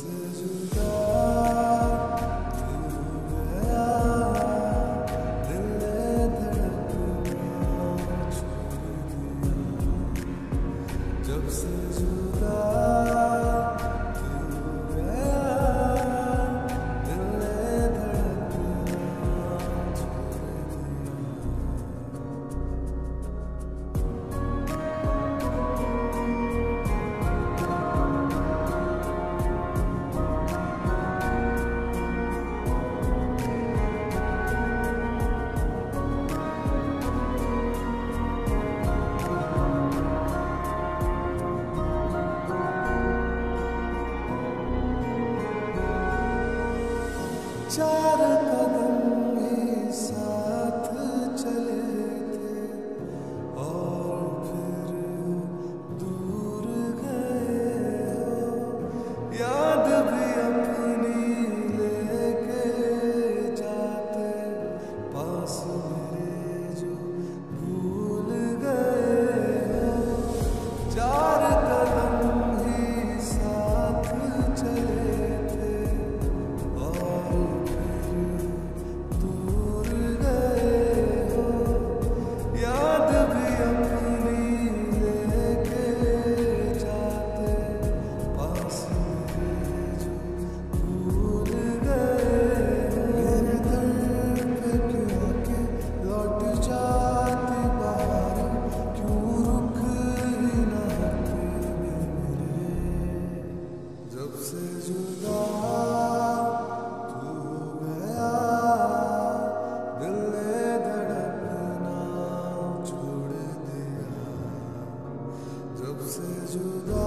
से जुदा तू गया, दिल ने धड़कना छोड़ दिया। जब से जुदा तू गया, दिल ने धड़कना छोड़ चार कदम ही साथ चले थे और फिर दूर गए हो। याद भी अपनी लेके जाते, पास मेरे जो भूल गए हो। चार कदम ही साथ चले थे और दूर गए हो। याद भी अपनी लेके जाते, पास मेरे जो भूल गए हो। मेरे दर पे क्यों आके लौट जाती बाहर, क्यों रुक ही ना होते मेरे। जब से जुदा दिल ने धड़कना छोड़ दिया। जब से जुदा